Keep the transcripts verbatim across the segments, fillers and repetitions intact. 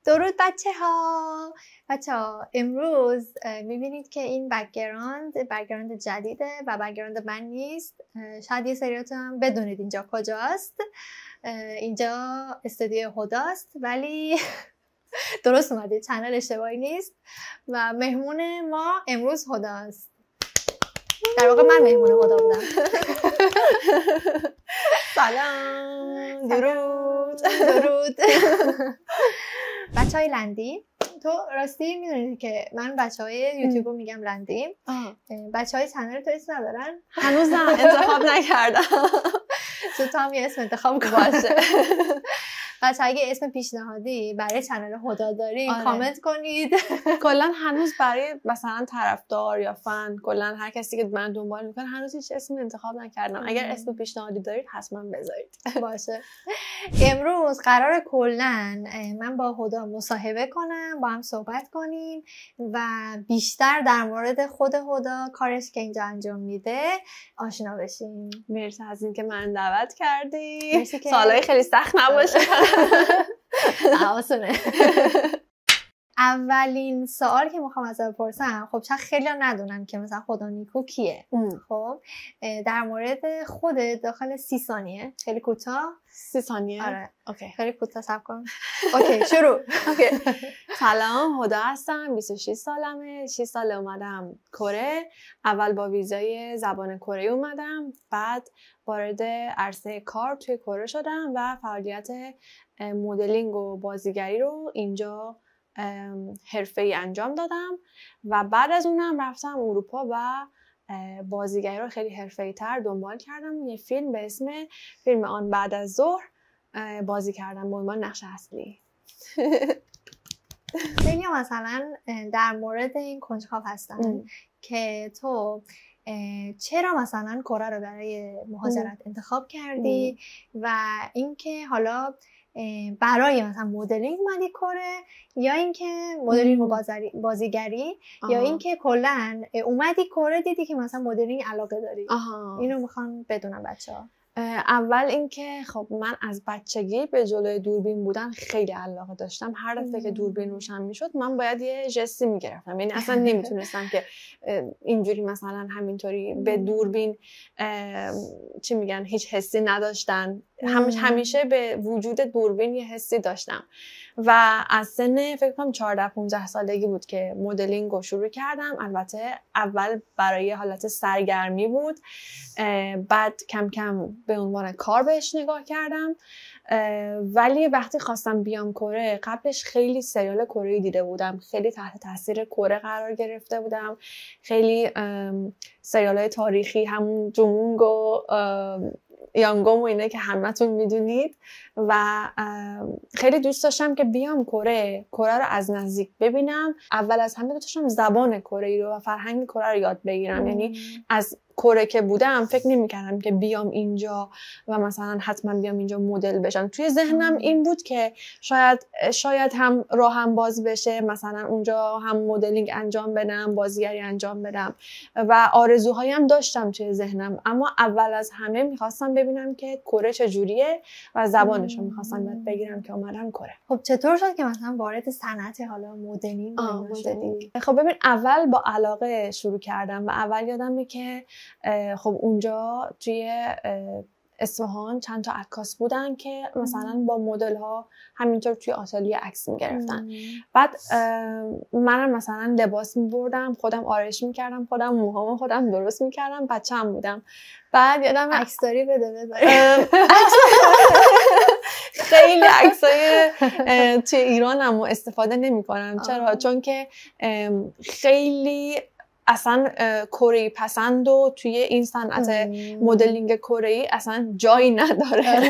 درود بچه ها. بچه ها امروز میبینید که این بکگراند بکگراند جدیده و بکگراند من نیست. شاید یه سریاتون هم بدونید اینجا کجاست. اینجا استودیو هداست ولی درست اومده، چنل اشتباهی نیست و مهمون ما امروز هداست. در واقع من مهمون هدا بودم. سلام، درود درود. بچه های لندی، تو راستی میدونید که من بچه های یوتیوب رو میگم لندی. بچه های چنل تو اسم ندارن؟ هنوز نه، انتخاب نکردم. تو تو هم یه اسم انتخاب کن باشه. بچه اگه اسم پیشنهادی برای چنل هدا داری آره. کامنت کنید. کلا هنوز برای مثلا طرفدار یا فن، کلا هر کسی که من دنبال میکنه هنوز هیچ اسم انتخاب نکردم. اگر اسم پیشنهادی دارید حتما بذارید. باشه. امروز قرار کلا من با هدا مصاحبه کنم، با هم صحبت کنیم و بیشتر در مورد خود هدا، کارش که اینجا انجام میده آشنا بشیم. مرسی از اینکه من دعوت کردی. سوالای خیلی سخت نباشه. آسونه. اولین سوال که میخوام ازت بپرسم، خب چون خیلی ها ندونن که مثلا هدا نیکو کیه. خب در مورد خودت داخل سی ثانیه، خیلی کوتاه. سی ثانیه؟ آره. اوکی. خیلی کوتاه صبر کن. اوکی شروع. اوکی. سلام، هدا هستم، بیست و شش سالمه. شش سال اومدم کره. اول با ویزای زبان کره اومدم، بعد وارد عرصه کار توی کره شدم و فعالیت مدلینگ و بازیگری رو اینجا حرفه‌ای انجام دادم و بعد از اونم رفتم اروپا و بازیگری رو خیلی حرفه‌ای تر دنبال کردم. یه فیلم به اسم فیلم آن بعد از ظهر بازی کردم به عنوان نقش اصلی. خیلی مثلا در مورد این کنجکاو هستن ام. که تو چرا مثلا کره رو برای مهاجرت انتخاب کردی ام. و اینکه حالا برای مثلا مدلینگ اومدی کره یا اینکه مدلینگ و بازیگری آها. یا اینکه کلا اومدی کره دیدی که مثلا مدلینگ علاقه داری. آها. اینو میخوان بدونم بچه‌ها. اول اینکه خب من از بچگی به جلوی دوربین بودن خیلی علاقه داشتم. هر دفعه که دوربین روشن میشد من باید یه ژستی میگرفتم، یعنی اصلا نمیتونستم که اینجوری مثلا همینطوری به دوربین چی میگن هیچ حسی نداشتن. همیشه همیشه به وجود دوربین یه حسی داشتم و از سن فکر کنم چهارده پانزده سالگی بود که مدلینگ رو شروع کردم. البته اول برای حالت سرگرمی بود، بعد کم کم به عنوان کار بهش نگاه کردم. ولی وقتی خواستم بیام کره، قبلش خیلی سریال کره‌ای دیده بودم، خیلی تحت تاثیر کره قرار گرفته بودم، خیلی سریال‌های تاریخی، همون جونگ و یانگوم و اینه که همتون میدونید و خیلی دوست داشتم که بیام کره کره رو از نزدیک ببینم. اول از همه دوست داشتم زبان کره‌ای رو و فرهنگ کره رو یاد بگیرم. یعنی از کره که بودم فکر نمی‌کردم که بیام اینجا و مثلا حتما بیام اینجا مدل بشم. توی ذهنم این بود که شاید شاید هم راهم باز بشه، مثلا اونجا هم مدلینگ انجام بدم، بازیگری انجام بدم و آرزوهایم داشتم توی ذهنم. اما اول از همه می‌خواستم ببینم که کره چجوریه و زبانش رو می‌خواستم یاد بگیرم که اومدم کره. خب چطور شد که مثلا وارد صنعت حالا مدلینگ شدی؟ خب ببین اول با علاقه شروع کردم و اول یادمه که خب اونجا توی اصفهان چند تا عکاس بودن که مثلا با مدل ها همینطور توی آتلیه عکس میگرفتن. بعد منم مثلا لباس میبردم، خودم آرایش میکردم، خودم موهامو خودم درست میکردم، بچه‌م بودم. بعد یادم عکس داری بده بذاری. خیلی عکسای توی ایران هم استفاده نمی کنم. چرا؟ چون که خیلی اصلا کره پسند و توی این صنعت مدلینگ کره‌ای اصلا جایی نداره.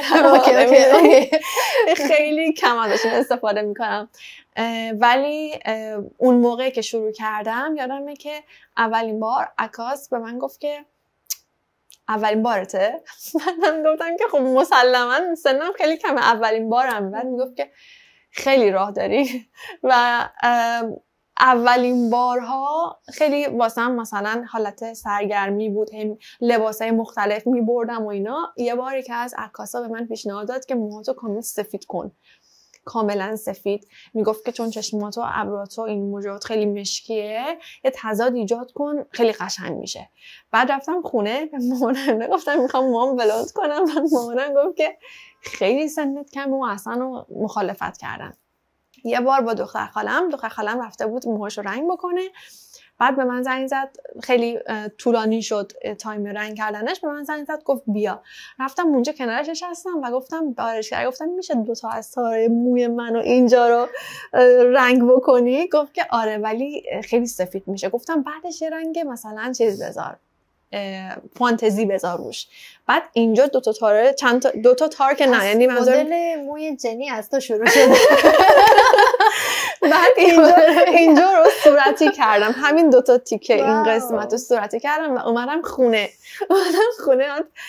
خیلی کم ازشون استفاده میکنم. ولی اون موقع که شروع کردم یادمه که اولین بار عکاس به من گفت که اولین بارته؟ منم گفتم که خب مسلما سنم خیلی کمه، اولین بارم. بعد میگفت که خیلی راه داری و اولین بارها خیلی واسم مثلا حالت سرگرمی بود، هم لباسای مختلف میبردم و اینا. یه باری که از عکاسا به من پیشنهاد داد که موهاتو کامل سفید کن کاملا سفید. میگفت که چون چشمات و ابروات و این موجات خیلی مشکیه یه تضاد ایجاد کن خیلی قشنگ میشه. بعد رفتم خونه به مامانم گفتم میخوام موام بلوند کنم. بعد مامانم گفت که خیلی سنت کمه و اصلا رو مخالفت کردن. یه بار با دختر خالم دختر خالم رفته بود موهاشو رنگ بکنه، بعد به من زنگ زد، خیلی طولانی شد تایم رنگ کردنش، به من زنگ زد گفت بیا. رفتم اونجا کنارش نشستم و گفتم به آرایشگر گفتم میشه دو تا از تارای موی منو اینجا رو رنگ بکنی؟ گفت که آره ولی خیلی سفید میشه. گفتم بعدش یه رنگ مثلا چیز بذار، فانتزی بذار روش. بعد اینجا دو تا تار چند تا دو تا تار که نه، یعنی منظور مدل موی جنی از تو شروع شده. بعد اینجا اینجا رو صورتی کردم، همین دو تا تیکه این قسمت رو صورتی کردم و اومدم خونه. اومدم خونه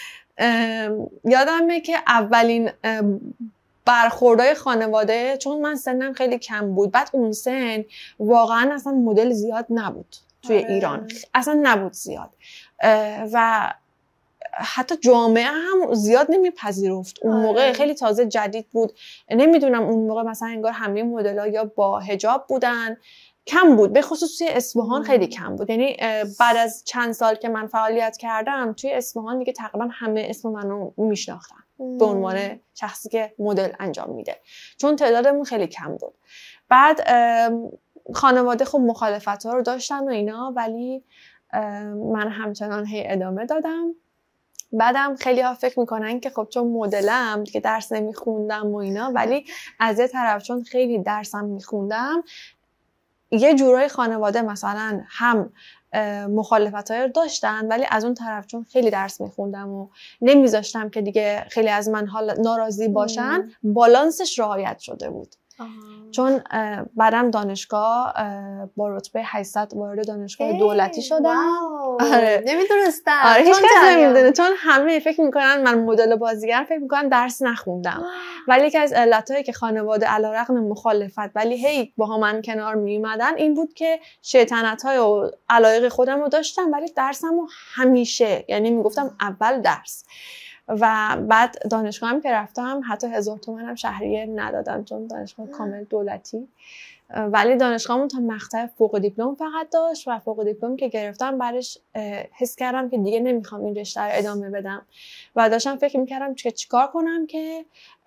یادمه که اولین برخوردهای خانواده، چون من سنم خیلی کم بود، بعد اون سن واقعا اصلا مدل زیاد نبود توی آره. ایران اصلا نبود زیاد و حتی جامعه هم زیاد نمیپذیرفت. اون آره. موقع خیلی تازه جدید بود. نمیدونم اون موقع مثلا انگار همه مدل‌ها یا با حجاب بودن، کم بود، به خصوص توی اصفهان خیلی کم بود. یعنی بعد از چند سال که من فعالیت کردم توی اصفهان دیگه تقریبا همه اسم منو میشناختن به عنوان شخصی که مدل انجام میده، چون تعدادمون خیلی کم بود. بعد خانواده خب مخالفت ها رو داشتن و اینا، ولی من همچنان هی ادامه دادم. بعدم خیلی ها فکر میکنن که خب چون مدلم که درس نمیخوندم و اینا، ولی از یه طرف چون خیلی درسم میخوندم یه جورای خانواده مثلا هم مخالفت‌های رو داشتن، ولی از اون طرف چون خیلی درس میخوندم و نمیذاشتم که دیگه خیلی از من حال ناراضی باشن، بالانسش رعایت شده بود. آه. چون بعدم دانشگاه با رتبه هشتصد وارد دانشگاه دولتی شدم. آره. نمیدونستم. آره هیچ کس نمیدونه، چون همه فکر میکنن من مدل بازیگر، فکر میکنن درس نخوندم. ولی یکی از علتایی که خانواده علیرغم مخالفت ولی هی با من کنار میومدن این بود که شیطنت‌های و علایق خودم رو داشتم، ولی درسمو همیشه، یعنی میگفتم اول درس. و بعد دانشگاه هم که رفتم حتی هزار تومن هم شهریه ندادم، چون دانشگاه کامل دولتی، ولی دانشگاهمون تا مقطع فوق دیپلم فقط داشت و فوق دیپلم که گرفتم بعدش حس کردم که دیگه نمیخوام این رشته رو ادامه بدم و داشتم فکر میکردم که چیکار کنم که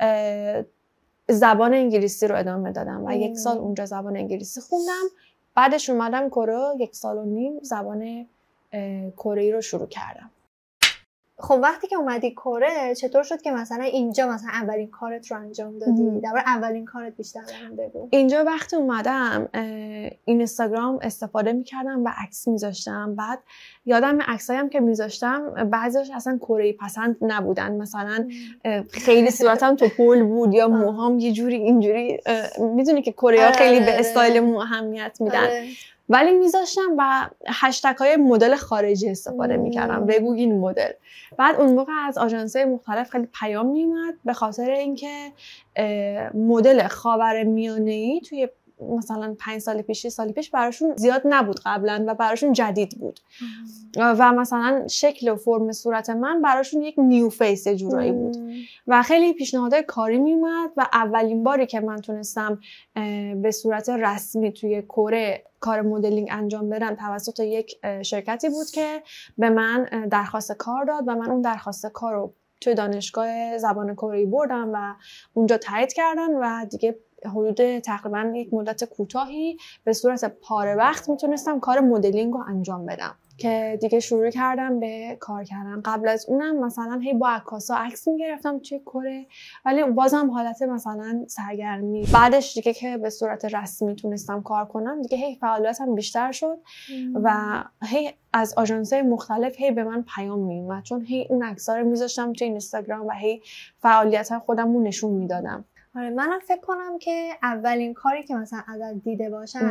زبان انگلیسی رو ادامه دادم و ام. یک سال اونجا زبان انگلیسی خوندم. بعدش اومدم کره، یک سال و نیم زبان کره‌ای رو شروع کردم. خب وقتی که اومدی کره چطور شد که مثلا اینجا مثلا اولین کارت رو انجام دادی؟ درباره اولین کارت بیشتر برام بگو. اینجا وقتی اومدم اینستاگرام استفاده میکردم و عکس میذاشتم. بعد یادم عکسایم که میذاشتم بعضیش اصلا کره‌ای پسند نبودن، مثلا خیلی صورتم توپل بود یا موهام یه جوری اینجوری، میدونی که کره‌ای‌ها خیلی به استایل مو اهمیت میدن، ولی میذاشتم و هشتگ های مدل خارجی استفاده میکردم، بگو این مدل. بعد اون موقع از آژانس‌های مختلف خیلی پیام میومد به خاطر اینکه مدل خاورمیانه‌ای توی مثلا پنج سال پیش شش سال پیش براشون زیاد نبود قبلا و براشون جدید بود و مثلا شکل و فرم صورت من براشون یک نیو فیس جورایی بود و خیلی پیشنهادهای کاری میومد و اولین باری که من تونستم به صورت رسمی توی کره کار مدلینگ انجام بدم توسط یک شرکتی بود که به من درخواست کار داد و من اون درخواست کار رو توی دانشگاه زبان کره‌ای بردم و اونجا تایید کردن و دیگه حدود تقریبا یک مدت کوتاهی به صورت پاره وقت میتونستم کار مدلینگ رو انجام بدم که دیگه شروع کردم به کار کردن. قبل از اونم مثلا هی با عکاسا عکس میگرفتم توی کره، ولی بازم حالت مثلا سرگرمی. بعدش دیگه که به صورت رسمی تونستم کار کنم دیگه هی فعالیتم بیشتر شد ام. و هی از آژانس‌های مختلف هی به من پیام میومد، چون هی اون عکس‌ها رو میذاشتم توی اینستاگرام و هی فعالیت خودم رو نشون میدادم. آره منم فکر کنم که اولین کاری که مثلا ازت دیده باشم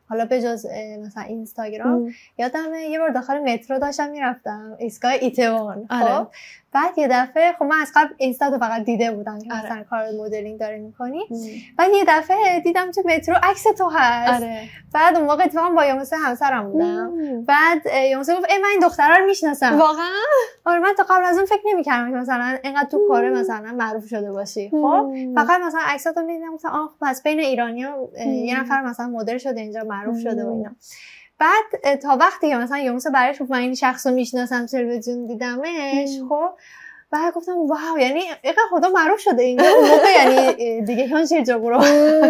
حالا به جز مثلا اینستاگرام یادمه یه بار داخل مترو داشتم میرفتم ایستگاه ایتوان. خب بعد یه دفعه خب من از قبل اینستا تو فقط دیده بودم که مثلا کار مدلینگ داره میکنی. بعد یه دفعه دیدم تو مترو عکس تو هست. آره. بعد اون موقع اتفاقا با یامسه همسرم بودم. مم. بعد یامسه گفت ای من این دخترا رو میشناسم. واقعا؟ آره من تا قبل از اون فکر نمی‌کردم که مثلا اینقدر تو کار مثلا معروف شده باشی. خب فقط مثلا عکساتو می‌دیدم گفتم آخ پس بین ایرانی‌ها یه نفر مثلا مدل شده اینجا معروف شده و اینا. بعد تا وقتی که مثلا یامسه برایش گفت من این شخصو میشناسم تلویزیون دیدمش. خب بعد گفتم واو یعنی اینقدر خدا معروف شده اینجا. اون موقع یعنی دیگه هانشیر جابورو.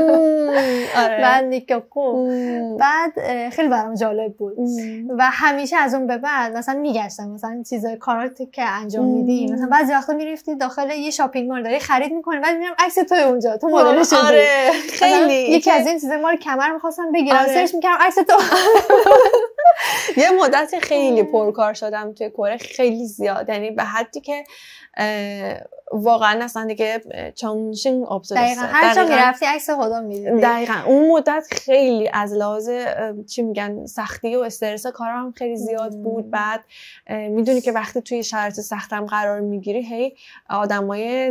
آره. بعد نیکوکو. بعد خیلی برام جالب بود و همیشه از اون به بعد مثلا میگشتم مثلا چیزای کاراتی که انجام میدی مثلا بعضی وقتا میرفتی داخل یه شاپینگ مال داری خرید میکنی بعد میبینم عکس توی اونجا تو مدل شدی. آره خیلی یکی از این چیزا مال کمر می‌خواستم بگیرم سرچ می‌کردم عکس تو. یه مدت خیلی پرکار شدم توی کره خیلی زیاد یعنی به حدی که واقعا اصلا دیگه چانشین ابزورس دقیقاً هر جا میرفتی عکس خدا میدیدی. دقیقاً اون مدت خیلی از لحاظ چی میگن سختی و استرس کارم خیلی زیاد بود. بعد میدونی که وقتی توی شرایط سختم قرار میگیری هی آدمای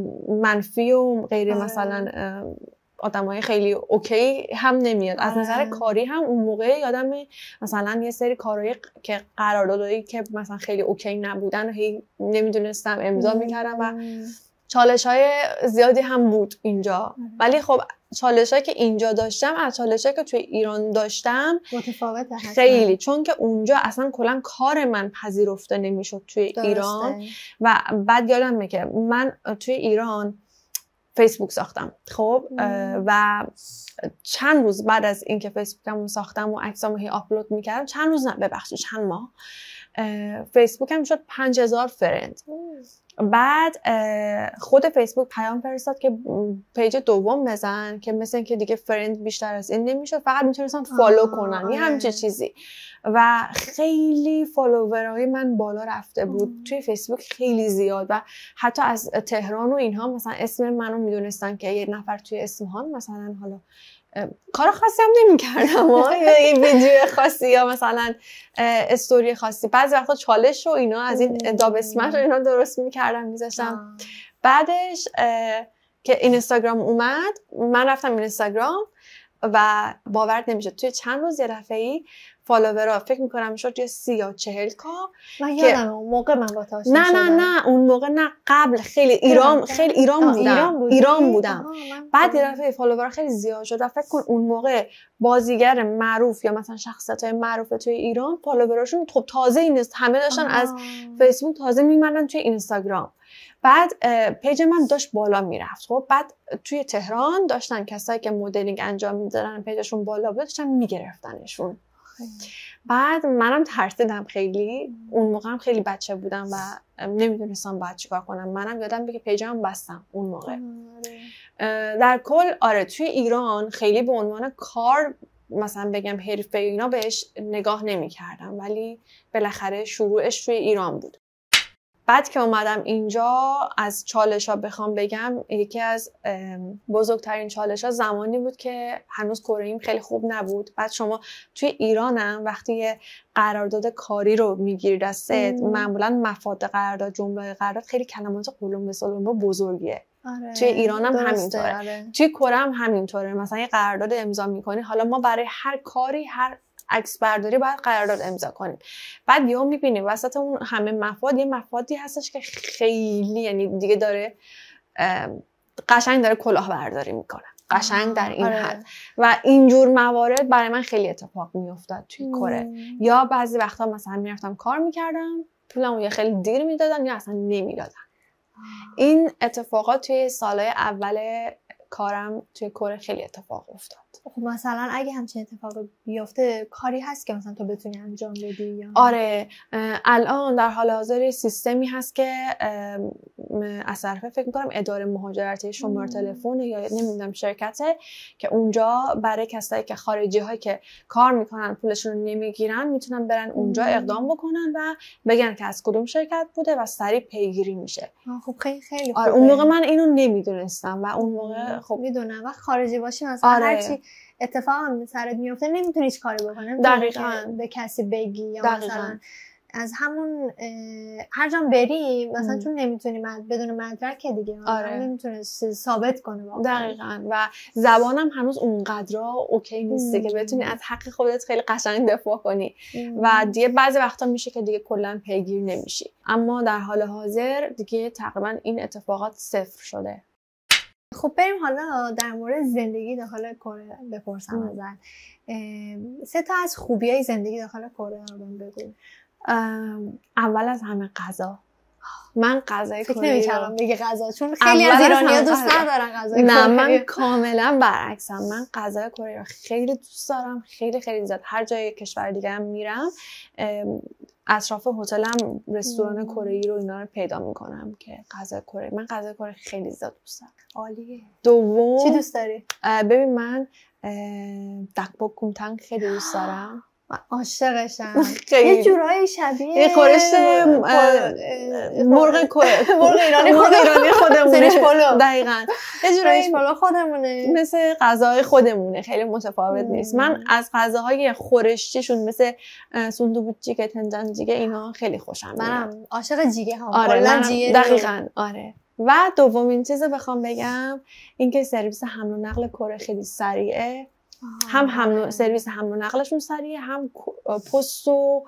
منفی و غیر مثلا آدمای خیلی اوکی هم نمیاد. از نظر کاری هم اون موقع یادم مثلا یه سری کارهایی که قراردادایی که مثلا خیلی اوکی نبودن و هی نمیدونستم امضا میکردم و چالش‌های زیادی هم بود اینجا. ولی خب چالش‌هایی که اینجا داشتم از چالش‌هایی که توی ایران داشتم متفاوته خیلی، چون که اونجا اصلا کلا کار من پذیرفته نمیشد توی درسته. ایران. و بعد یادمه که من توی ایران فیسبوک ساختم. خب و چند روز بعد از اینکه فیسبوکمو ساختم و عکسامو هی آپلود میکردم چند روز نه ببخشید چند ماه فیسبوکم شد پنج هزار فرند. بعد خود فیسبوک پیام فرستاد که پیج دوم بزن که مثل اینکه دیگه فرند بیشتر از این نمیشد فقط میتونستن فالو کنن یه همچین چیزی. و خیلی فالوورهای من بالا رفته بود آه. توی فیسبوک خیلی زیاد و حتی از تهران و اینها مثلا اسم منو میدونستن که یه نفر توی اصفهان مثلا حالا کار خاصی هم نمی کردم یا یه ویدیو خاصی یا مثلا استوری خاصی بعضی وقتا چالش و اینا از این داب اسمش و اینا درست می کردم میذاشتم. بعدش که اینستاگرام اومد من رفتم اینستاگرام و باور نمیشه توی چند روز یه دفعه‌ای فالوورها فکر میکنم شد یه سی یا چهل کا. من یادم اون موقع من با تاشون نه نه نه اون موقع نه قبل خیلی ایران خیلی ایران بودم ایران, بود. ایران بودم بعد یه دفعه فالوورها خیلی زیاد شد و فکر کن اون موقع بازیگر معروف یا مثلا شخصیت‌های معروف توی ایران فالووراشون خب تازه این همه داشتن آه. از فیسبوک تازه میمدن توی اینستاگرام. بعد پیج من داشت بالا میرفت. خب بعد توی تهران داشتن کسایی که مدلینگ انجام میدادن پیجشون بالا بود داشتن میگرفتنشون. بعد منم ترسیدم خیلی. اون موقع هم خیلی بچه بودم و نمیدونستم باید چیکار کنم. منم یادم بگه پیجم بستم اون موقع. در کل آره توی ایران خیلی به عنوان کار مثلا بگم حرفه‌ای اینا بهش نگاه نمی‌کردم ولی بالاخره شروعش توی ایران بود. بعد که اومدم اینجا از چالش ها بخوام بگم یکی از بزرگترین چالش ها زمانی بود که هنوز کره‌ایم خیلی خوب نبود. بعد شما توی ایرانم وقتی یه قرارداد کاری رو میگیرید دستت معمولا مفاد قرارداد جمله قرارداد خیلی کلمات قلم به سلم بزرگیه. آره. توی ایرانم همینطوره. آره. توی کره هم همینطوره. مثلا یه قرارداد امضا میکنی حالا ما برای هر کاری هر عکس برداری باید قرارداد امضا کنیم. بعد یهو میبینی وسط اون همه مفاد یه مفادی هستش که خیلی یعنی دیگه داره قشنگ داره کلاهبرداری میکنه قشنگ در این آره. حد و اینجور موارد برای من خیلی اتفاق میافتاد توی کره. یا بعضی وقتا مثلا میرفتم کار میکردم پولمو یا خیلی دیر میدادن یا اصلا نمیدادن. این اتفاقات توی سالهای اول کارم توی کره خیلی اتفاق افتاد. خب مثلا اگه همچین اتفاق بیفته کاری هست که مثلا تو بتونی انجام بدی یا آره الان در حال حاضر سیستمی هست که از طرف فکر می‌کنم اداره مهاجرتی شماره تلفن یا نمیدونم شرکته که اونجا برای کسایی که خارجی هایی که کار میکنن پولشون رو نمیگیرن میتونن برن اونجا اقدام بکنن و بگن که از کدوم شرکت بوده و سریع پیگیری میشه. خب خیلی خیلی آره اون موقع من اینو نمیدونستم و اون موقع خب میدونم وقت خارجی باشی مثلا آره. هرچی وقتی اتفاق هم سرت میفته نمیتونی هیچ کاری بکنی، دقیقاً به کسی بگی یا دقیقاً. مثلا از همون هر جا بری مثلا چون نمیتونی مد... بدون مدرک دیگه آره. نمیتونه ثابت کنه واقعا. دقیقاً. و زبانم هنوز اونقدرا اوکی نیسته که بتونی از حق خودت خیلی قشنگ دفاع کنی ام. و دیگه بعضی وقتا میشه که دیگه کلا پیگیر نمیشی. اما در حال حاضر دیگه تقریبا این اتفاقات صفر شده. خب بریم حالا در مورد زندگی داخل کره بپرسم ازت. سه تا از خوبیای زندگی داخل کره رو بهم بگو. اول از همه غذا. من غذای کره فکر نمی‌کردم بگی غذا، چون خیلی از ایرانی‌ها دوست ندارن غذای کره. نه من کاملا برعکسم. من غذای کره رو خیلی دوست دارم، خیلی خیلی زیاد. هر جای کشور دیگه هم میرم اطراف هتلم رستوران کره‌ای رو اینا رو پیدا میکنم که غذای کره. من غذای کره خیلی زیاد دوست دارم. عالیه. دوم چی دوست داری؟ ببین من دکبوکومتنگ خیلی دوست دارم. عاشقشم. یه جورایی شبیه یه خورش مرغ کره، مرغ ایرانی خود ایرانی خودمونه. سرش پلو. دقیقاً. یه جورایی پلو خودمونه. مثل غذاهای خودمونه، خیلی متفاوت نیست. من از غذاهای خورشتیشون مثل سوندوبوچ جیگه، تنجان جیگه اینا خیلی خوشم میاد. منم عاشق جیگه هم. آره من دقیقاً. آره. و دومین چیزو بخوام بگم اینکه سرویس حمل و نقل کره خیلی سریعه. هم حمل سرویس حمل و نقلشون سریعه، هم پست و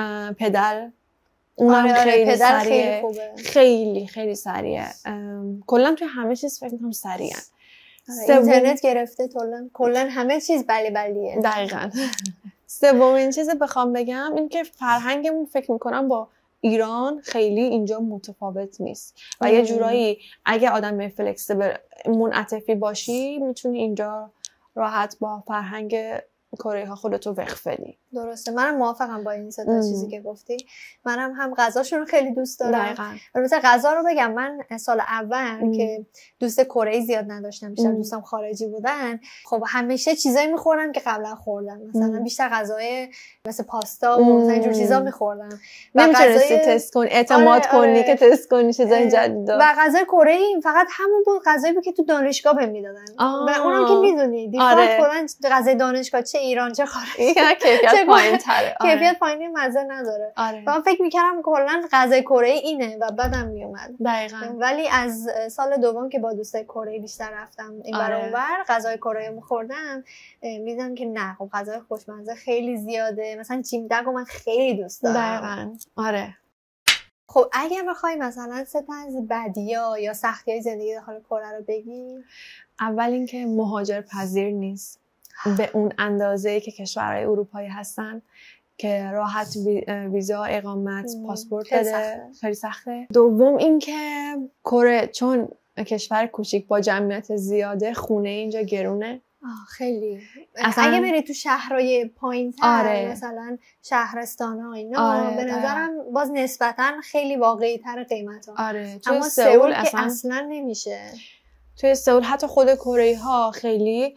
پدل اونم آره خیلی پدل سریعه. خیلی خوبه. خیلی خیلی سریعه. کلا توی همه چیز فکر می‌کنم سریعه. اینترنت گرفته کلا کلا همه چیز بلی بلیه. دقیقاً. سومین چیز بخوام بگم این که فرهنگمون فکر می‌کنم با ایران خیلی اینجا متفاوت نیست و ام. یه جورایی اگه آدم فلکسیبل منعطفی باشی میتونی اینجا راحت با فرهنگ کره ها خودتو وقف بدی. درسته. منم موافقم با این سه تا چیزی که گفتی. منم هم غذاشون رو خیلی دوست دارم. دقیقاً. البته غذا رو بگم من سال اول ام. که دوست کره زیاد نداشتم، بیشتر دوستم خارجی بودن. خب همیشه چیزایی می‌خوردم که قبلا خوردم. مثلا ام. بیشتر غذای مثل پاستا و مثلا اینجور چیزا می‌خوردم. نمی‌تونستی تست کنی، اعتماد آره، کنی آره. که تست کنی چیزای جدید. و غذای کره فقط همون بود غذایی بود که تو دانشگاه بهم میدادن. و اونم که میدونی دیفالت آره. کلا غذای دانشگاه چه ایران چه خارج کیفیت پایین‌تره. آره. کیفیت پایینی مزه نداره. آره. من فکر می‌کردم کلا غذای کره اینه و بعدم میومد. دقیقاً. ولی از سال دوم که با دوستای کره بیشتر رفتم این ور آره. اونور غذای کره می‌خوردم می‌دیدم که نه خب غذای خوشمزه خیلی زیاده. مثلا چیمدگو من خیلی دوست دارم. دقیقاً. آره. خب اگه بخوای مثلا سه تا از بدی‌ها یا سختی‌های زندگی داخل کره رو بگی، اول اینکه مهاجر پذیر نیست به اون اندازه‌ای که کشورهای اروپایی هستن که راحت ویزا، اقامت، پاسپورت بده. خیلی سخته. دوم اینکه کره چون کشور کوچیک با جمعیت زیاده خونه اینجا گرونه. آه خیلی. اصلا اگه بری تو شهرهای پایین‌تر آره. مثلا شهرستان‌ها اینا آره. به نظرم باز نسبتاً خیلی واقعی‌تر قیمت‌ها. آره. اما سئول که اصلا... اصلا نمیشه. توی سئول حتی خود کره‌ای‌ها خیلی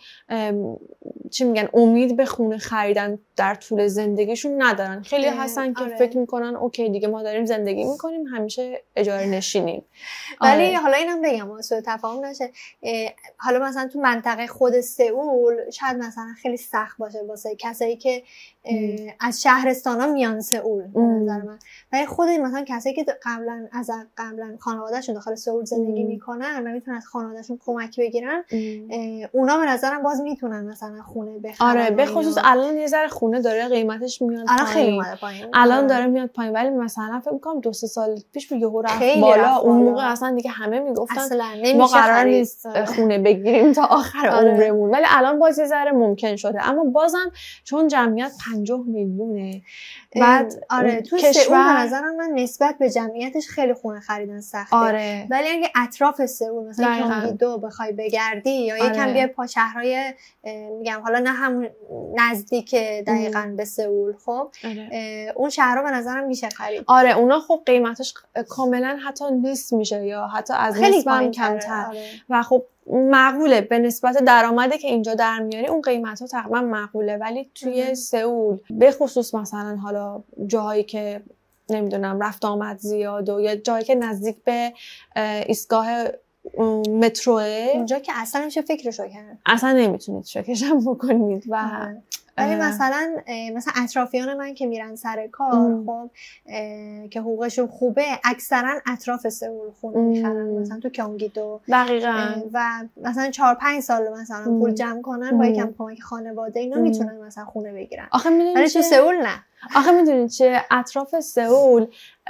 چی میگن امید به خونه خریدن در طول زندگیشون ندارن. خیلی هستن که آره. فکر میکنن اوکی دیگه ما داریم زندگی میکنیم همیشه اجاره نشینیم. ولی آره. حالا اینم بگم سوء تفاهم نشه، حالا مثلا تو منطقه خود سئول شاید مثلا خیلی سخت باشه واسه کسایی که از شهرستانا میان سئول به نظر من. ولی خود مثلا کسایی که قبلا از قبلا خانواده‌شون داخل سئول زندگی میکنن و میتونن از خانواده‌شون کمک بگیرن، اونا به نظرم باز میتونن مثلا خونه بخرن. آره به خصوص الان یه ذره خونه داره قیمتش میاد الان خیلی اومده پایین. الان داره میاد پایین ولی مثلا فکر می‌کنم دو سه سال پیش یهو رفت بالا. اون موقع اصلا دیگه همه میگفتن ما قرار نیست خونه بگیریم تا آخر آره. عمرمون، ولی الان باز یه ذره ممکن شده. اما بازم چون جمعیت پنجاه میلیونه بعد آره تو سئول به نظرم من نسبت به جمعیتش خیلی خونه خریدن سخته. آره. ولی اگه اطراف سئول مثلا کیونگدو بخوای بگردی یا آره. یکم بیای پا شهرهای میگم حالا نه هم نزدیک دقیقاً به سئول خب آره. اون شهرها به نظرم میشه خرید. آره اونا خب قیمتش کاملا حتی نصف میشه یا حتی از نصف هم کمتر آره. و خب معقوله به نسبت درآمدی که اینجا در میاری اون قیمت ها تقریبا معقوله. ولی توی سئول به خصوص مثلا حالا جاهایی که نمیدونم رفت آمد زیاد و یا جایی که نزدیک به ایستگاه متروه اونجا که اصلا میشه فکرشو کرد، اصلا نمیتونید شکشم بکنید. و ولی مثلا مثلا اطرافیان من که میرن سر کار خب که حقوقشون خوبه اکثرا اطراف سئول خونه میخرن، مثلا تو کیونگیدو دقیقاً، و مثلا چهار پنج سال مثلا پول جمع کنن با یکم کمک خانواده اینا میتونن مثلا خونه بگیرن. آخه میدونید ولی تو سئول نه. آخه میدونید چه اطراف سئول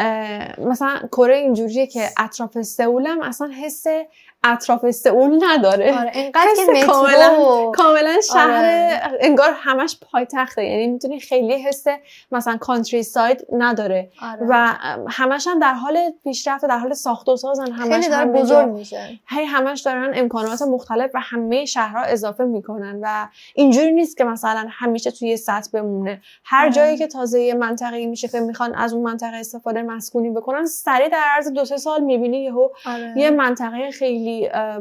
مثلا کره اینجوریه که اطراف سئول هم اصلا حس اطراف سئول نداره. آره اینقدر که مترو کاملا کاملا شهر آره. انگار همش پایتخته، یعنی میتونی خیلی حس مثلا کانتری ساید نداره. آره. و همش هم در حال پیشرفت، در حال ساخت و سازن، همش خیلی داره بزرگ میشه. هی همش دارن امکانات مختلف و همه شهرها اضافه میکنن و اینجوری نیست که مثلا همیشه توی سطح بمونه. هر آره. جایی که تازه یه منطقه‌ای میشه که میخوان از اون منطقه استفاده مسکونی بکنن، سریع در عرض دو سه سال میبینی یهو آره. یه منطقه خیلی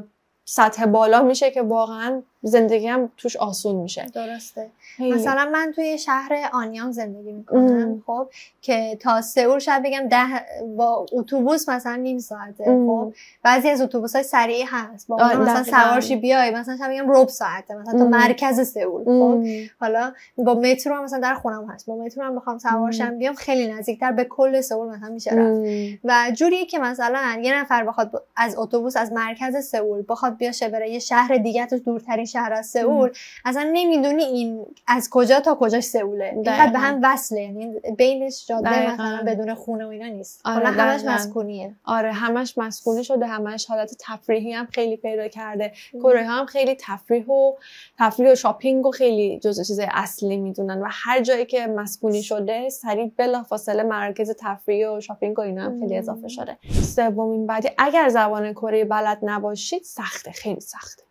سطح بالا میشه که واقعا زندگی هم توش آسون میشه. درسته. هی. مثلا من توی شهر آنیام زندگی میکنم خب که تا سئول شاید بگم ده با اتوبوس مثلا نیم ساعته. خب بعضی از اتوبوس‌های سریع هست با اون مثلا سوارشی بیای مثلا شاید بگم ربع ساعته مثلا تا مرکز سئول. خب حالا با مترو هم مثلا در خونم هست، با مترو هم بخوام سوارشم بیام خیلی نزدیکتر به کل سئول مثلا میشه رفت. و جوریه که مثلا یه نفر بخواد از اتوبوس از مرکز سئول بخواد بیاشه بره یه شهر دیگه تو دورترین شهر از سئول، اصلا نمیدونی این از کجا تا کجاش سئوله، اینقدر به هم وصله، یعنی بینش جاده مثلا بدون خونه و اینا نیست. آره همش مسکونیه. آره همش مسکونی شده، همش حالت تفریحی هم خیلی پیدا کرده. کره ها هم خیلی تفریح و تفریح و شاپینگ و خیلی جزء چیز اصلی میدونن و هر جایی که مسکونی شده سریع بلافاصله مرکز تفریح و شاپینگ و اینا هم خیلی اضافه شده. سومین بعدی، اگر زبان کره بلد نباشید سخته، خیلی سخته.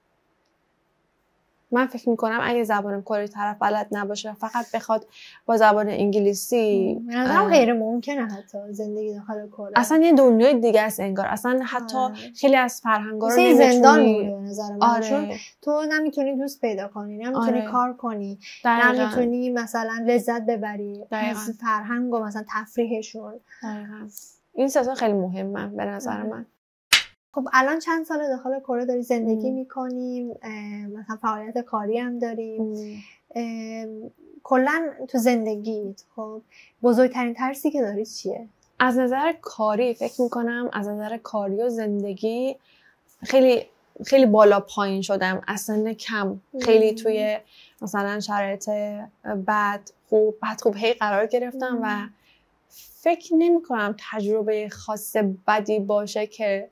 من فکر میکنم اگه زبان کره طرف بلد نباشه فقط بخواد با زبان انگلیسی، نظرم غیر ممکنه حتی زندگی داخل کره. اصلا یه دنیای دیگه است انگار، اصلا حتی آه. خیلی از فرهنگا رو نمیتونی زندان میمونه نظر من. آره. چون تو نمیتونی دوست پیدا کنی، نمیتونی آره. کار کنی، دقیقا. نمیتونی مثلا لذت ببری از فرهنگ و مثلا تفریحشون. دقیقاً. این سه خیلی مهمه به نظر آره. من. خب الان چند ساله داخل کره داری زندگی میکنیم، مثلا فعالیت کاری هم داریم، کلا تو زندگیت خب بزرگترین ترسی که داری چیه؟ از نظر کاری فکر میکنم از نظر کاری و زندگی خیلی خیلی بالا پایین شدم، اصلا کم خیلی توی مثلا شرایط بد خوب بد خوب هی قرار گرفتم و فکر نمیکنم تجربه خاص بدی باشه که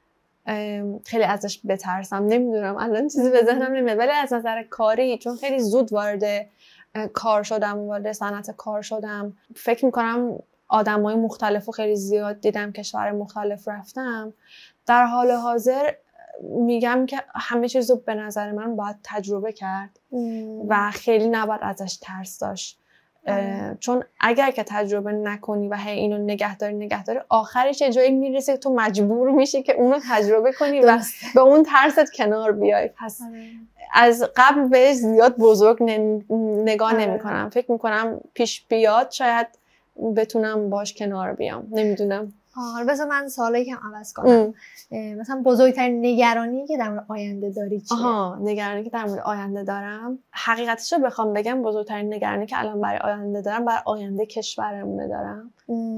خیلی ازش بترسم. نمیدونم الان چیزی به ذهنم نمیاد، ولی از نظر کاری چون خیلی زود وارد کار شدم، وارد صنعت کار شدم، فکر میکنم آدمای مختلف و خیلی زیاد دیدم، کشور مختلف رفتم، در حال حاضر میگم که همه چیزو به نظر من باید تجربه کرد و خیلی نباید ازش ترس داشت. چون اگر که تجربه نکنی و هی اینو نگهداری نگهداری آخرش یه جایی میرسه تو مجبور میشی که اونو تجربه کنی و به اون ترست کنار بیای. پس از قبل بهش زیاد بزرگ نگاه نمی کنم. فکر میکنم پیش بیاد شاید بتونم باش کنار بیام، نمیدونم. آره بذار من سوالایی که عوض کنم. مثلا بزرگترین نگرانی که در مورد آینده داری چیه؟ آها نگرانی که در مورد آینده دارم، حقیقتش رو بخوام بگم بزرگترین نگرانی که الان برای آینده دارم برای آینده کشورمونه دارم.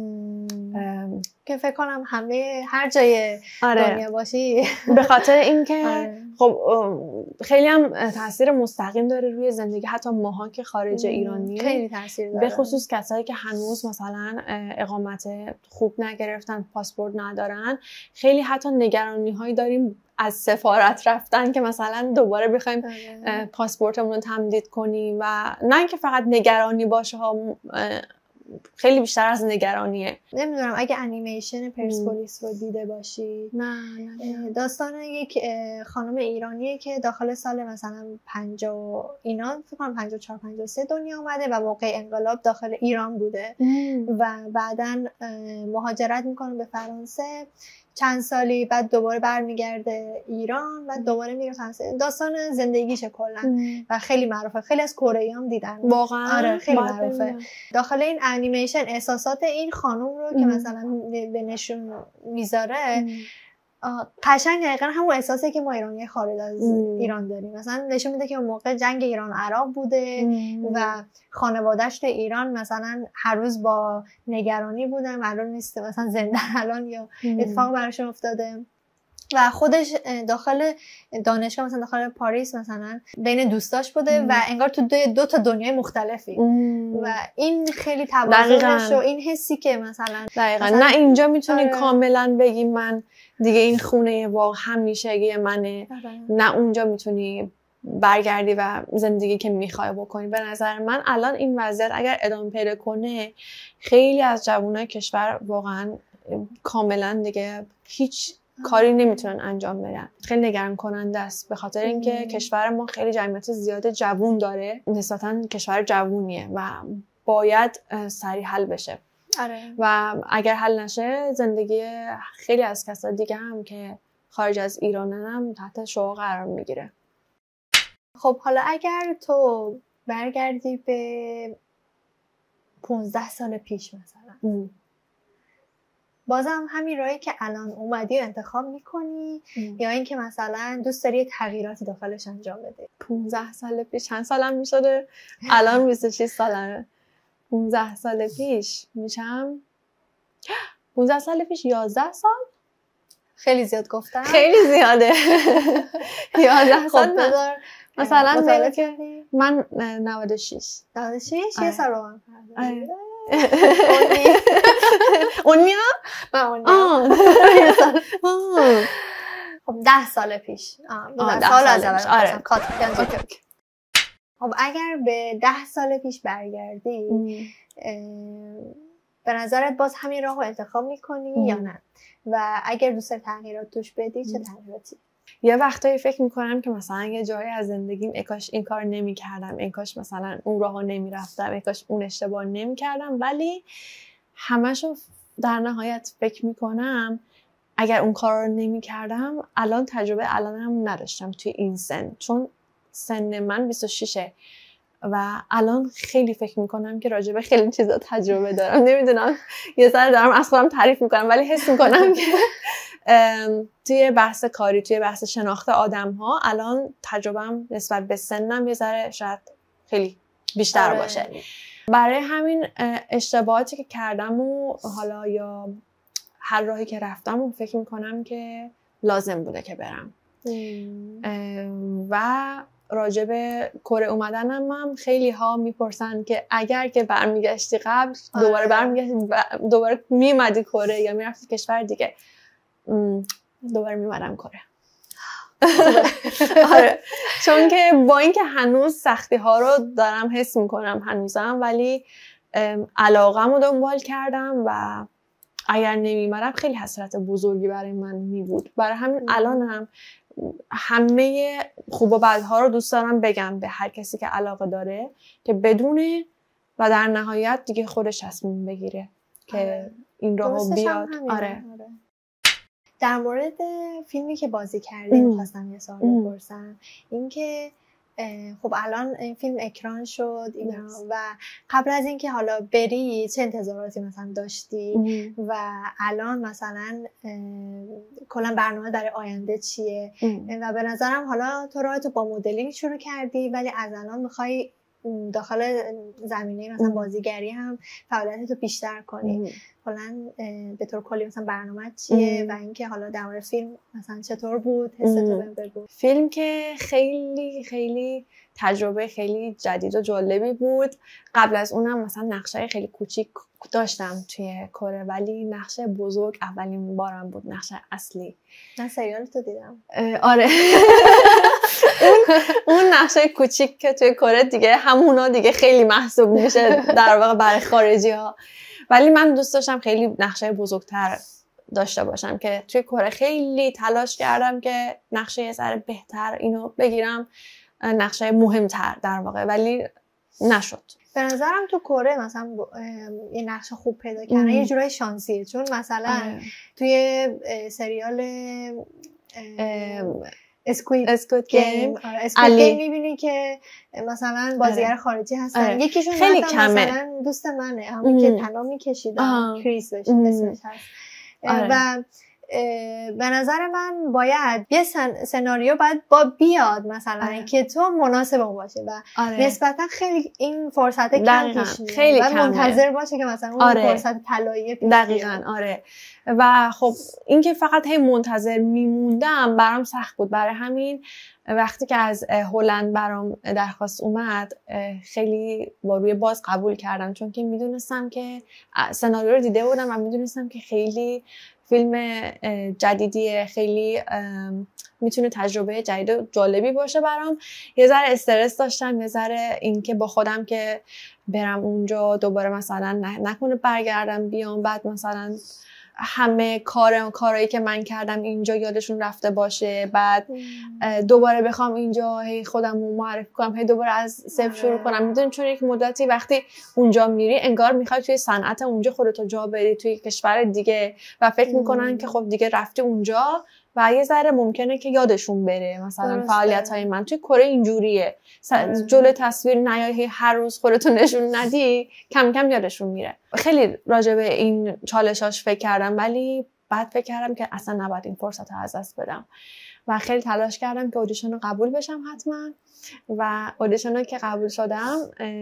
ام... که فکر کنم همه هر جای آره. دنیا باشی به خاطر اینکه آره. خب خیلی هم تاثیر مستقیم داره روی زندگی حتی ماها که خارج ایرانی، خیلی تاثیر داره، به خصوص کسایی که هنوز مثلا اقامت خوب نگرفتن، پاسپورت ندارن. خیلی حتی نگرانی هایی داریم از سفارت رفتن که مثلا دوباره بخوایم پاسپورتمون رو تمدید کنیم و نه اینکه فقط نگرانی باشه ها، خیلی بیشتر از نگرانیه. نمیدونم اگه انیمیشن پرسپولیس رو دیده باشی. نه نه داستان یک خانم ایرانیه که داخل سال مثلا پنجاه اینا فکر کنم پنجاه و چهار پنجاه و سه دنیا اومده و موقع انقلاب داخل ایران بوده ام. و بعدن مهاجرت میکنه به فرانسه چند سالی، بعد دوباره برمیگرده ایران و دوباره میره فرانسه. داستان زندگیشه کلا و خیلی معروفه، خیلی از کره‌ایام دیدن واقعا. آره خیلی معروفه. داخل این انیمیشن احساسات این خانم رو ام. که مثلا به نشون میذاره قشنگ دقیقا همون احساسه که ما ایرانی خارج از ایران داریم. مثلا نشون میده که اون موقع جنگ ایران و عراق بوده ام. و خانواده‌اش تو ایران مثلا هر روز با نگرانی بودن، معلوم نیست مثلا زنده الان یا اتفاق براشون افتاده. و خودش داخل دانشگاه مثلا داخل پاریس مثلا بین دوستاش بوده ام. و انگار تو دو, دو تا دنیای مختلفی ام. و این خیلی تواضعش و این حسی که مثلا دقیقاً مثلا نه اینجا میتونی آره. کاملا بگی من دیگه این خونه واقع همیشگی منه آره. نه اونجا میتونی برگردی و زندگی که میخوای بکنی. به نظر من الان این وضعیت اگر ادامه پیدا کنه خیلی از جوانای کشور واقعا کاملا دیگه هیچ کاری نمیتونن انجام بدن. خیلی نگران کننده است به خاطر اینکه کشور ما خیلی جمعیت زیاد جوون داره، نسبتا کشور جوونیه و باید سریع حل بشه. آره. و اگر حل نشه زندگی خیلی از کسای دیگه هم که خارج از ایرانن هم تحت شعاع قرار میگیره. خب حالا اگر تو برگردی به پونزده سال پیش مثلا ام. بازم همین راهی که الان اومدی و انتخاب میکنی ام. یا اینکه مثلا دوست داری تغییراتی داخلش انجام بده؟ پونزده سال پیش چند سالم میشده؟ الان بیست و شش سالمه. پونزده سال پیش میشم پونزده سال پیش یازده سال؟ خیلی زیاد گفتم؟ خیلی زیاده. یازده سال خب بذار مثلا بگم که من نود و شش. نود و شش یه سال رو من فرده. اون میام؟ من اون میام. خب ده سال پیش. ده سال از اول. آره. خب اگر به ده سال پیش برگردی به نظرت باز همین راه رو انتخاب میکنی ام. یا نه؟ و اگر دوست تغییرات توش بدی چه تغییراتی؟ یه وقتایی فکر میکنم که مثلا یه جایی از زندگیم اکاش این کار نمی کردم، اکاش مثلا اون راه رو نمی رفتم، اکاش اون اشتباه نمی کردم، ولی همشو در نهایت فکر میکنم اگر اون کار رو نمی کردم الان تجربه الانم نداشتم توی این سن، چون سن من بیست و شش و الان خیلی فکر میکنم که راجبه خیلی چیزا تجربه دارم. نمیدونم یه ذره دارم از خودم تعریف میکنم ولی حس میکنم که توی بحث کاری، توی بحث شناخت آدم ها الان تجربهم نسبت به سنم یه ذره شاید خیلی بیشتر آره. باشه. برای همین اشتباهاتی که کردم و حالا یا هر راهی که رفتم و فکر میکنم که لازم بوده که برم و راجب کره اومدنم هم خیلی ها میپرسن که اگر که برمیگشتی قبل دوباره برمیگشتی دوباره میمدی کره یا میرفتی کشور دیگه؟ دوباره میمدم کره. آره چون که با اینکه هنوز سختی ها رو دارم حس میکنم هنوزم، ولی علاقم رو دنبال کردم و اگر نمیمدم خیلی حسرت بزرگی برای من میبود. برای همین الان هم همه خوب و بدها رو دوست دارم بگم به هر کسی که علاقه داره که بدونه و در نهایت دیگه خودش تصمیم بگیره که آره. این راهو بیاد. آره. آره در مورد فیلمی که بازی کردی می‌خواستم یه سوال بپرسم، اینکه خب الان این فیلم اکران شد اینا و قبل از اینکه حالا بری چه انتظاراتی مثلا داشتی ام. و الان مثلا کلا برنامه برای آینده چیه ام. و به نظرم حالا تو راهتو با مدلینگ شروع کردی ولی از الان میخوای داخل زمینه مثلا بازیگری هم فعالیتتو بیشتر کنی. کلا به طور کلی مثلا برنامه چیه ام. و اینکه حالا در مورد فیلم مثلا چطور بود؟ حستو بهم بگو. فیلم که خیلی خیلی تجربه خیلی جدید و جالبی بود. قبل از اونم مثلا نقشه خیلی کوچیک داشتم توی کره ولی نقشه بزرگ اولین بارم بود، نقشه اصلی. من سریالتو دیدم. آره. اون اون نقشه کوچیک که توی کره دیگه همونا دیگه خیلی محسوب میشه در واقع برای خارجی ها، ولی من دوست داشتم خیلی نقشه بزرگتر داشته باشم که توی کره خیلی تلاش کردم که نقشه یه ذره بهتر اینو بگیرم، نقشه مهمتر در واقع، ولی نشد. به نظرم تو کره مثلا یه نقشه خوب پیدا کردن یه جورای شانسیه، چون مثلا آه. توی سریال اسکوید اسکوید گیم اسکوید گیم میبینی که مثلا بازیگر خارجی هستن آره. یکیشون خیلی کمه، مثلا دوست منه همون که طلا میکشید کریس بشه اسمش هست آره. و به نظر من باید یه سن... سناریو باید با بیاد مثلا آره. که تو مناسب اون باشه و آره. نسبتا خیلی این فرصت کم پیش میاد خیلی و منتظر باشه که مثلا اون آره. فرصت طلایی پیش دقیقاً آره. و خب این که فقط هی منتظر میموندم برام سخت بود. برای همین وقتی که از هلند برام درخواست اومد خیلی با روی باز قبول کردم، چون که میدونستم که سناریو رو دیده بودم و میدونستم که خیلی فیلم جدیدیه، خیلی میتونه تجربه جدید و جالبی باشه برام. یه ذره استرس داشتم، یه ذره این که با خودم که برم اونجا دوباره مثلا نکنه برگردم بیام بعد مثلا همه کار کارهایی که من کردم اینجا یادشون رفته باشه، بعد دوباره بخوام اینجا هی خودم رو معرفی کنم، هی دوباره از صفر شروع کنم. میدونی چون یک مدتی وقتی اونجا میری انگار میخوای توی صنعت اونجا خودتو جا بری توی کشور دیگه و فکر میکنن که خب دیگه رفتی اونجا و یه ذره ممکنه که یادشون بره. مثلا فعالیت‌های من توی کره اینجوریه، جلوی تصویر نیای هر روز خودتو نشون ندی، کم کم یادشون میره. خیلی راجع به این چالشاش فکر کردم، ولی بعد فکر کردم که اصلا نباید این فرصت رو از دست بدم و خیلی تلاش کردم که اودیشن رو قبول بشم حتما. و اودیشن رو که قبول شدم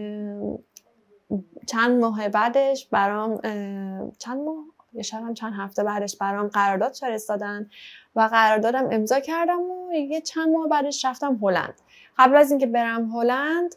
چند ماه بعدش برام چند ماه یه شب چند هفته بعدش برام قرارداد فرستادن و قراردادم امضا کردم و یه چند ماه بعدش رفتم هلند. قبل از اینکه برم هلند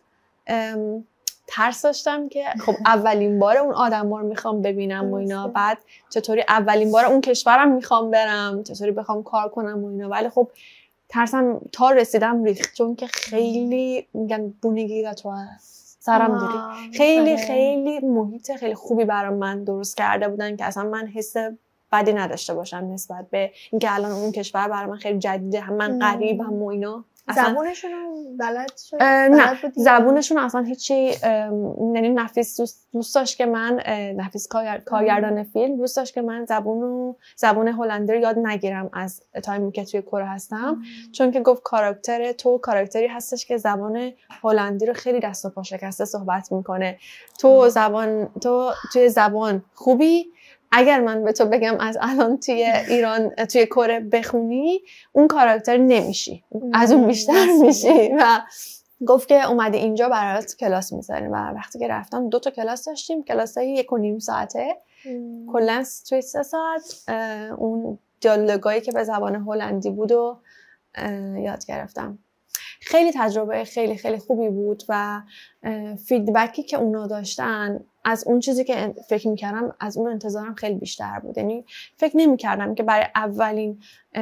ترس داشتم که خب اولین بار اون آدما رو میخوام ببینم و اینا، بعد چطوری اولین بار اون کشورم میخوام برم، چطوری بخوام کار کنم و اینا. ولی خب ترسم تا رسیدم ریخت، چون که خیلی میگن بونگی و تو سرم دوری. خیلی خیلی محیط خیلی خوبی برام من درست کرده بودن که اصلا من حس بدی نداشته باشم نسبت به اینکه الان اون کشور برای من خیلی جدیده، من غریبم و اینا. زبونشون بلد شد؟ نه زبونشون اصلا هیچی. یعنی نفیس دوست, دوست داشت که من نفیس کارگردان فیلم دوست داشت که من زبون زبون هلندی رو یاد نگیرم از تایمی که توی کره هستم ام. چون که گفت کاراکتر تو کاراکتری هستش که زبان هلندی رو خیلی دست و پا شکسته صحبت میکنه. تو زبان تو توی زبان خوبی، اگر من به تو بگم از الان توی ایران توی کره بخونی اون کاراکتر نمیشی، از اون بیشتر میشی. و گفت که اومدی اینجا برات کلاس میذاریم. و وقتی که رفتم دو تا کلاس داشتیم، کلاسای یک و نیم ساعته، کلا توی سه ساعت اون دیالوگایی که به زبان هلندی بود و یاد گرفتم. خیلی تجربه خیلی خیلی خوبی بود و فیدبکی که اونا داشتن از اون چیزی که فکر میکردم از اون انتظارم خیلی بیشتر بود. یعنی فکر نمیکردم که برای اولین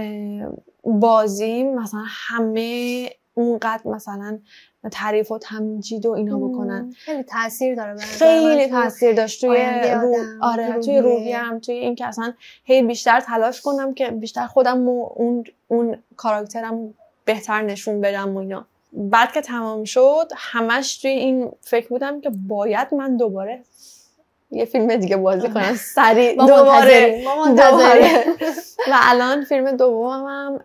بازیم مثلا همه اونقدر مثلا تعریف و تمجید و اینا بکنن. خیلی تاثیر داره. خیلی تاثیر داشت توی رو... آره توی روحیم، توی این که اصلا هی بیشتر تلاش کنم که بیشتر خودم و اون اون کاراکترم بهتر نشون بدم و اینا. بعد که تمام شد همش توی این فکر بودم که باید من دوباره یه فیلم دیگه بازی کنم سریع دوباره. دوباره و الان فیلم دومم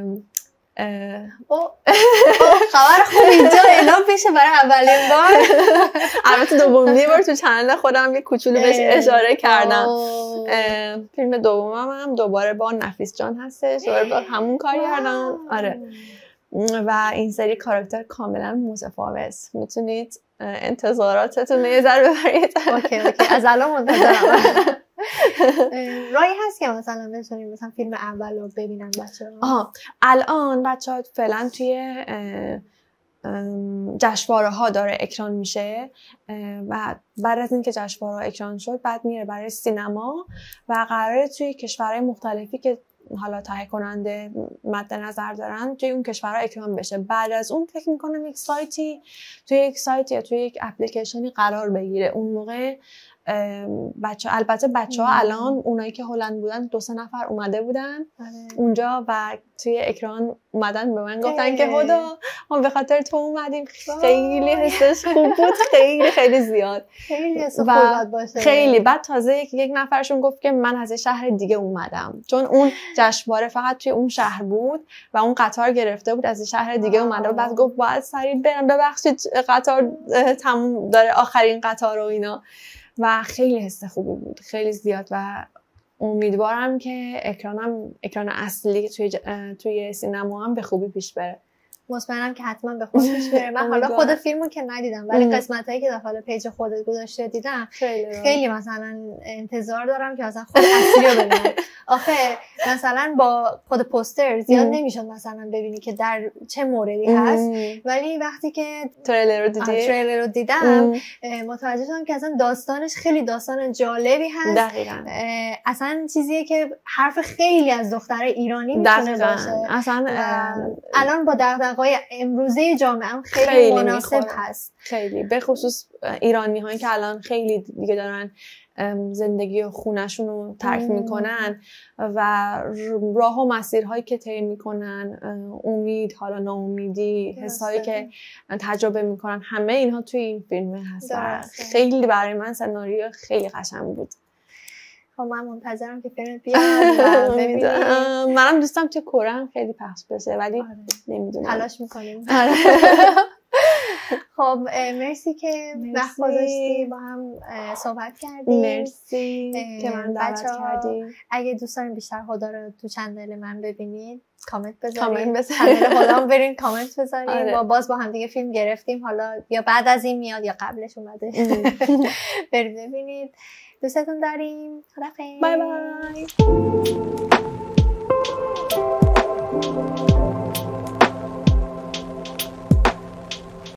خبر خوب اینجا اعلام بشه برای اولین بار. البته دومین بار تو چنل خودم یه کوچولو بهش اشاره کردم. فیلم دومم هم دوباره با نفیس جان هستش، دوباره با همون کارگردان. آره و این سری کاراکتر کاملا متفاوت. میتونید انتظاراتتون یه ذره ببرید. اوکی اوکی از الان منتظرم. راهی هست که مثلا بتونیم مثلا فیلم اول رو ببینن بچه‌ها؟ آها الان بچه‌ها فعلا توی جشنواره ها داره اکران میشه و بعد از اینکه جشنواره ها اکران شد بعد میره برای سینما و قراره توی کشورهای مختلفی که حالا تهیه کننده مد نظر دارن توی اون کشورها اکران بشه. بعد از اون فکر میکنم یک سایتی توی یک سایت یا توی یک اپلیکیشنی قرار بگیره. اون موقع بچه البته بچه ها الان اونایی که هلند بودن دو سه نفر اومده بودن اونجا و توی اکران اومدن به من گفتن که هدا ما به خاطر تو اومدیم. خیلی حسش خوب بود، خیلی خیلی زیاد، خیلی حس خوب باشه. خیلی بعد تازه یک, یک نفرشون گفت که من از شهر دیگه اومدم، چون اون جشنواره فقط توی اون شهر بود و اون قطار گرفته بود از شهر دیگه اومده و بعد گفت باید سریع برم، ببخشید قطار تموم داره آخرین قطار و اینا. و خیلی حس خوبی بود، خیلی زیاد. و امیدوارم که اکرانم اکران اصلی توی ج... توی سینما هم به خوبی پیش بره. مطمئنم که حتما به خوب پیش بره. من حالا خود فیلمو که ندیدم ولی قسمتایی که داخل پیج خودت گذاشته دیدم خیلی, خیلی مثلا انتظار دارم که مثلا خود اصلی رو ببینم. آخه مثلا با خود پوستر زیاد نمیشد مثلا ببینی که در چه موردی هست، ولی وقتی که تریلر رو دیدی تریلر رو دیدم متوجه شدم که اصلا داستانش خیلی داستان جالبی هست. دقیقاً اصلا چیزیه که حرف خیلی از دختر ایرانی میتونه باشه. اصلا الان با دغدغه‌های امروزه جامعه هم خیلی, خیلی مناسب میخوره. هست خیلی به خصوص ایرانی هایی که الان خیلی دیگه دارن زندگی و خونه‌شون رو ترک میکنن و راه و مسیرهایی که طی میکنن، امید، حالا ناامیدی، حسایی که تجربه میکنن، همه اینها توی این فیلم هست. خیلی برای من سناریو خیلی قشنگ بود. خب من منتظرم که فیلم بیاد ببینید. منم دوستم توی کره هم خیلی پخش بشه ولی آره. نمیدونم. تلاش میکنیم. خب مرسی که وقت گذاشتی با هم صحبت کردیم. مرسی که من دعوت کردی. اگه دوست دارین بیشتر هدا رو تو چنل من ببینید کامنت بذارید. چنل هدا برین کامنت بذارید. آره. با باز با هم دیگه فیلم گرفتیم، حالا یا بعد از این میاد یا قبلش اومده. برید ببینید. دوستتون داریم. خدافظ. بای بای.